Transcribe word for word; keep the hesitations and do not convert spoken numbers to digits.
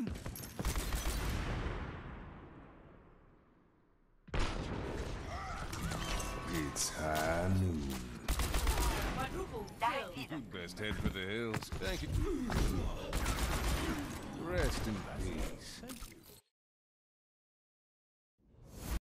It's high noon. You best head for the hills. Thank you. Rest in peace.